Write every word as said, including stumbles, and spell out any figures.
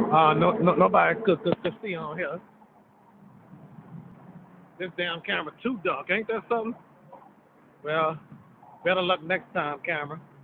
Uh, no, no, nobody could, could, could see on here. This damn camera too dark, ain't that something? Well, better luck next time, camera.